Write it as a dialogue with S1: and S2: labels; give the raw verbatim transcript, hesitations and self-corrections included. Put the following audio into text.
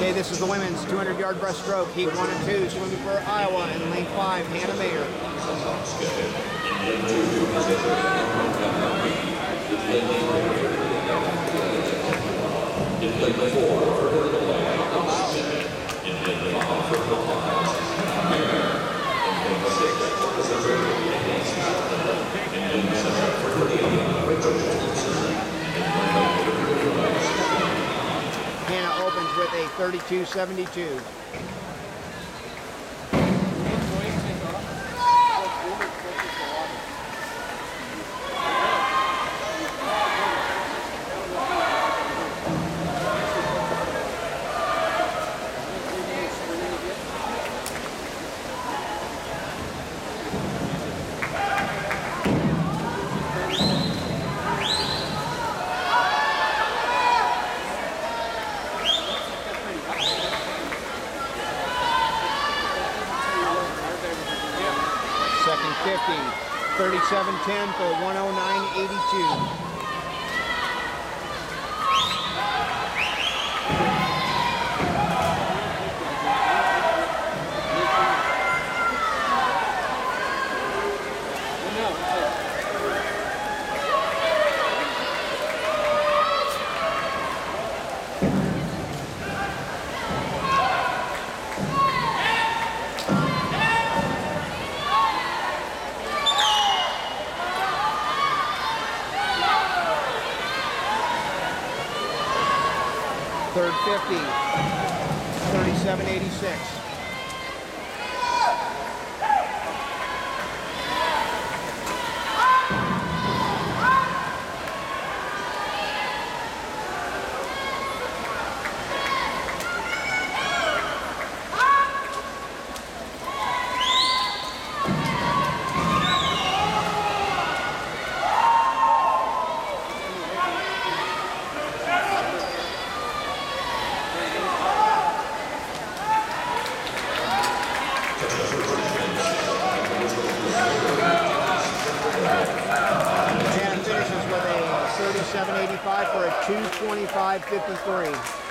S1: Okay, this is the women's two hundred yard breaststroke, heat one and two, swimming for Iowa in lane five, Hannah Mayer. Hannah opens with a thirty-two seventy-two. Second fifty, thirty-seven ten for one oh nine eighty-two. Third fifty, thirty-seven eighty-six. thirty-seven eighty-five for a two twenty-five fifty-three.